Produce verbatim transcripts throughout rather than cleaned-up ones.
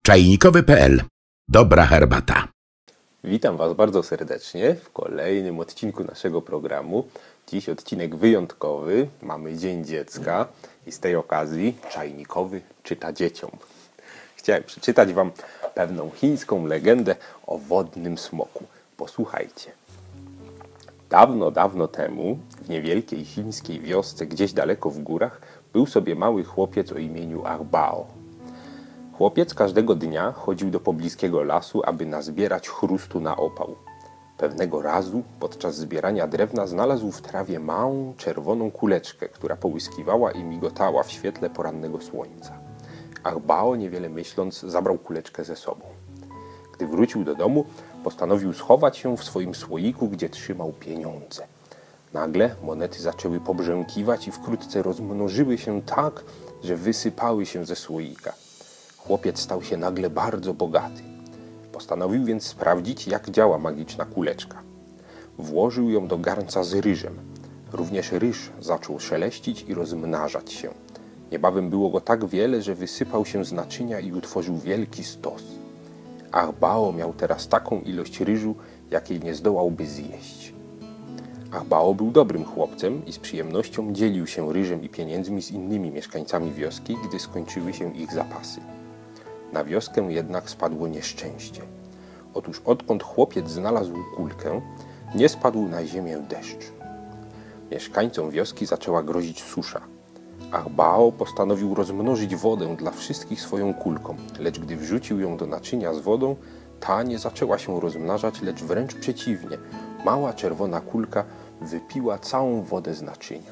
Czajnikowy kropka p l. Dobra herbata. Witam Was bardzo serdecznie w kolejnym odcinku naszego programu. Dziś odcinek wyjątkowy. Mamy Dzień Dziecka i z tej okazji Czajnikowy czyta dzieciom. Chciałem przeczytać Wam pewną chińską legendę o wodnym smoku. Posłuchajcie. Dawno, dawno temu w niewielkiej chińskiej wiosce gdzieś daleko w górach był sobie mały chłopiec o imieniu Arbao. Chłopiec każdego dnia chodził do pobliskiego lasu, aby nazbierać chrustu na opał. Pewnego razu podczas zbierania drewna znalazł w trawie małą, czerwoną kuleczkę, która połyskiwała i migotała w świetle porannego słońca. Arbao, niewiele myśląc, zabrał kuleczkę ze sobą. Gdy wrócił do domu, postanowił schować ją w swoim słoiku, gdzie trzymał pieniądze. Nagle monety zaczęły pobrzękiwać i wkrótce rozmnożyły się tak, że wysypały się ze słoika. Chłopiec stał się nagle bardzo bogaty. Postanowił więc sprawdzić, jak działa magiczna kuleczka. Włożył ją do garnca z ryżem. Również ryż zaczął szeleścić i rozmnażać się. Niebawem było go tak wiele, że wysypał się z naczynia i utworzył wielki stos. Arbao miał teraz taką ilość ryżu, jakiej nie zdołałby zjeść. Arbao był dobrym chłopcem i z przyjemnością dzielił się ryżem i pieniędzmi z innymi mieszkańcami wioski, gdy skończyły się ich zapasy. Na wioskę jednak spadło nieszczęście. Otóż odkąd chłopiec znalazł kulkę, nie spadł na ziemię deszcz. Mieszkańcom wioski zaczęła grozić susza. Arbao postanowił rozmnożyć wodę dla wszystkich swoją kulką, lecz gdy wrzucił ją do naczynia z wodą, ta nie zaczęła się rozmnażać, lecz wręcz przeciwnie. Mała czerwona kulka wypiła całą wodę z naczynia.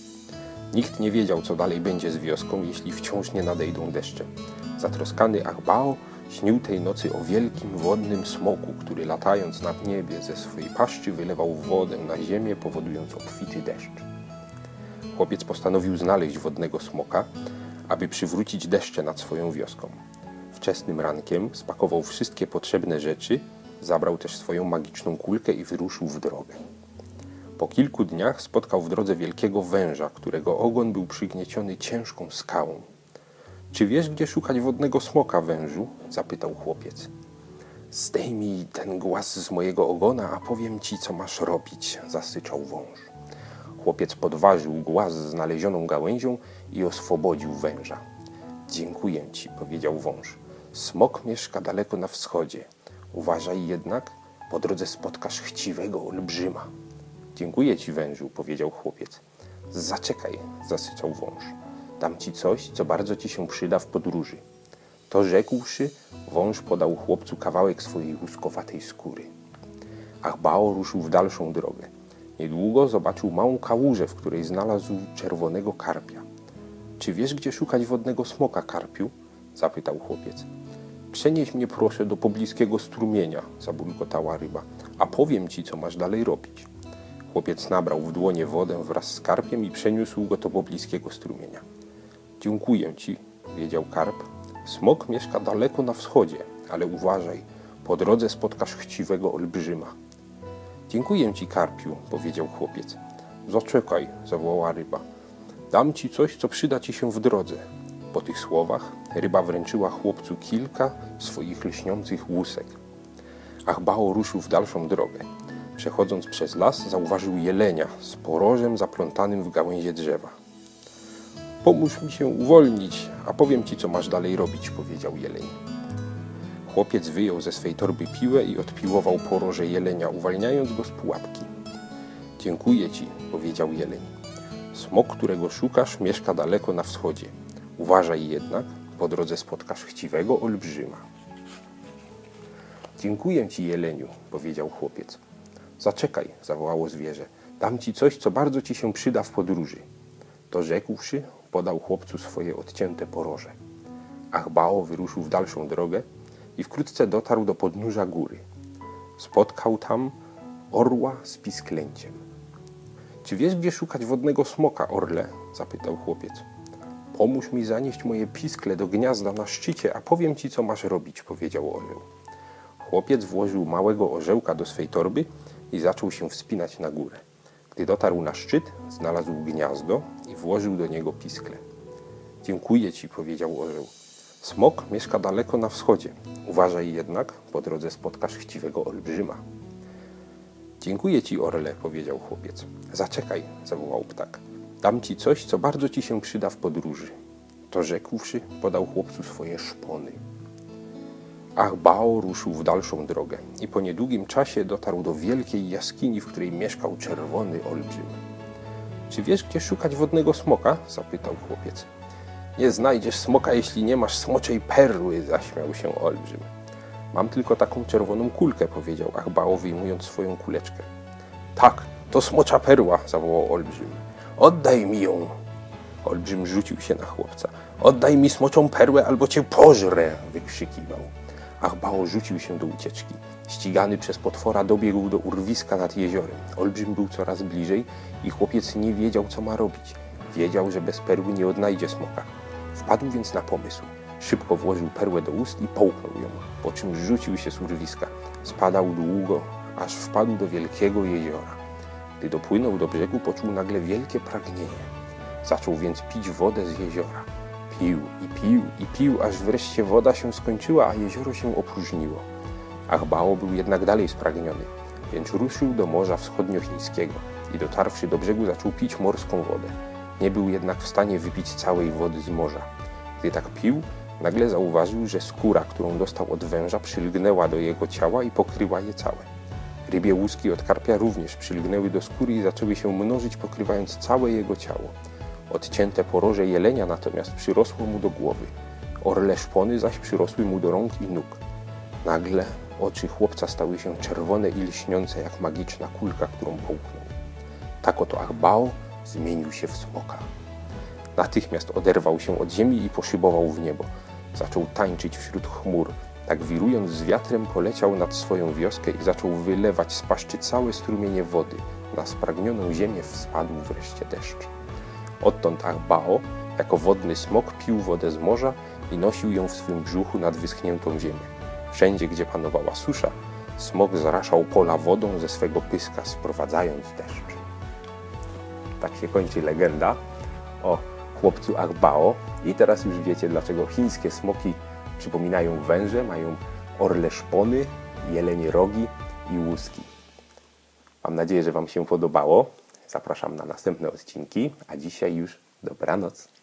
Nikt nie wiedział, co dalej będzie z wioską, jeśli wciąż nie nadejdą deszcze. Zatroskany Arbao śnił tej nocy o wielkim wodnym smoku, który latając nad niebie ze swojej paszczy wylewał wodę na ziemię, powodując obfity deszcz. Chłopiec postanowił znaleźć wodnego smoka, aby przywrócić deszcze nad swoją wioską. Wczesnym rankiem spakował wszystkie potrzebne rzeczy, zabrał też swoją magiczną kulkę i wyruszył w drogę. Po kilku dniach spotkał w drodze wielkiego węża, którego ogon był przygnieciony ciężką skałą. — Czy wiesz, gdzie szukać wodnego smoka, wężu? — zapytał chłopiec. — Zdejmij ten głaz z mojego ogona, a powiem ci, co masz robić — zasyczał wąż. Chłopiec podważył głaz znalezioną gałęzią i oswobodził węża. — Dziękuję ci — powiedział wąż. — Smok mieszka daleko na wschodzie. Uważaj jednak, po drodze spotkasz chciwego olbrzyma. — Dziękuję ci, wężu — powiedział chłopiec. — Zaczekaj — zasyczał wąż. Dam ci coś, co bardzo ci się przyda w podróży. To rzekłszy, wąż podał chłopcu kawałek swojej łuskowatej skóry. Arbao ruszył w dalszą drogę. Niedługo zobaczył małą kałużę, w której znalazł czerwonego karpia. — Czy wiesz, gdzie szukać wodnego smoka, karpiu? — zapytał chłopiec. — Przenieś mnie proszę do pobliskiego strumienia — zabulgotała ryba — a powiem ci, co masz dalej robić. Chłopiec nabrał w dłonie wodę wraz z karpiem i przeniósł go do pobliskiego strumienia. — Dziękuję ci — powiedział karp. Smok mieszka daleko na wschodzie, ale uważaj, po drodze spotkasz chciwego olbrzyma. — Dziękuję ci, karpiu — powiedział chłopiec. — Zaczekaj — zawołała ryba. — Dam ci coś, co przyda ci się w drodze. Po tych słowach ryba wręczyła chłopcu kilka swoich lśniących łusek. Arbao ruszył w dalszą drogę. Przechodząc przez las, zauważył jelenia z porożem zaplątanym w gałęzie drzewa. — Pomóż mi się uwolnić, a powiem ci, co masz dalej robić — powiedział jeleń. Chłopiec wyjął ze swej torby piłę i odpiłował poroże jelenia, uwalniając go z pułapki. — Dziękuję ci — powiedział jeleń. Smok, którego szukasz, mieszka daleko na wschodzie. Uważaj jednak, po drodze spotkasz chciwego olbrzyma. — Dziękuję ci, jeleniu — powiedział chłopiec. — Zaczekaj — zawołało zwierzę. — Dam ci coś, co bardzo ci się przyda w podróży. To rzekłszy, podał chłopcu swoje odcięte poroże. Arbao wyruszył w dalszą drogę i wkrótce dotarł do podnóża góry. Spotkał tam orła z pisklęciem. — Czy wiesz, gdzie szukać wodnego smoka, orle? — zapytał chłopiec. — Pomóż mi zanieść moje piskle do gniazda na szczycie, a powiem ci, co masz robić — powiedział orzeł. Chłopiec włożył małego orzełka do swej torby i zaczął się wspinać na górę. Gdy dotarł na szczyt, znalazł gniazdo i włożył do niego piskle. — Dziękuję ci — powiedział orzeł. Smok mieszka daleko na wschodzie. Uważaj jednak, po drodze spotkasz chciwego olbrzyma. Dziękuję ci, orle, powiedział chłopiec. Zaczekaj, zawołał ptak. Dam ci coś, co bardzo ci się przyda w podróży. To rzekłszy, podał chłopcu swoje szpony. Achbao ruszył w dalszą drogę i po niedługim czasie dotarł do wielkiej jaskini, w której mieszkał czerwony olbrzym. Czy wiesz, gdzie szukać wodnego smoka? Zapytał chłopiec. Nie znajdziesz smoka, jeśli nie masz smoczej perły, zaśmiał się olbrzym. Mam tylko taką czerwoną kulkę, powiedział Achbao, wyjmując swoją kuleczkę. Tak, to smocza perła, zawołał olbrzym. Oddaj mi ją. Olbrzym rzucił się na chłopca. Oddaj mi smoczą perłę, albo cię pożrę, wykrzykiwał. Achbao rzucił się do ucieczki. Ścigany przez potwora dobiegł do urwiska nad jeziorem. Olbrzym był coraz bliżej i chłopiec nie wiedział, co ma robić. Wiedział, że bez perły nie odnajdzie smoka. Wpadł więc na pomysł. Szybko włożył perłę do ust i połknął ją, po czym rzucił się z urwiska. Spadał długo, aż wpadł do wielkiego jeziora. Gdy dopłynął do brzegu, poczuł nagle wielkie pragnienie. Zaczął więc pić wodę z jeziora. Pił i pił i pił, aż wreszcie woda się skończyła, a jezioro się opróżniło. Achbao był jednak dalej spragniony, więc ruszył do Morza Wschodniochińskiego i dotarwszy do brzegu zaczął pić morską wodę. Nie był jednak w stanie wypić całej wody z morza. Gdy tak pił, nagle zauważył, że skóra, którą dostał od węża, przylgnęła do jego ciała i pokryła je całe. Rybie łuski od karpia również przylgnęły do skóry i zaczęły się mnożyć, pokrywając całe jego ciało. Odcięte poroże jelenia natomiast przyrosło mu do głowy. Orle szpony zaś przyrosły mu do rąk i nóg. Nagle oczy chłopca stały się czerwone i lśniące jak magiczna kulka, którą połknął. Tak oto Achbao zmienił się w smoka. Natychmiast oderwał się od ziemi i poszybował w niebo. Zaczął tańczyć wśród chmur. Tak wirując z wiatrem poleciał nad swoją wioskę i zaczął wylewać z paszczy całe strumienie wody. Na spragnioną ziemię spadł wreszcie deszcz. Odtąd Achbao, jako wodny smok, pił wodę z morza i nosił ją w swym brzuchu nad wyschniętą ziemię. Wszędzie, gdzie panowała susza, smok zaraszał pola wodą ze swego pyska, sprowadzając deszcz. Tak się kończy legenda o chłopcu Achbao. I teraz już wiecie, dlaczego chińskie smoki przypominają węże, mają orle szpony, jelenie rogi i łuski. Mam nadzieję, że wam się podobało. Zapraszam na następne odcinki, a dzisiaj już dobranoc.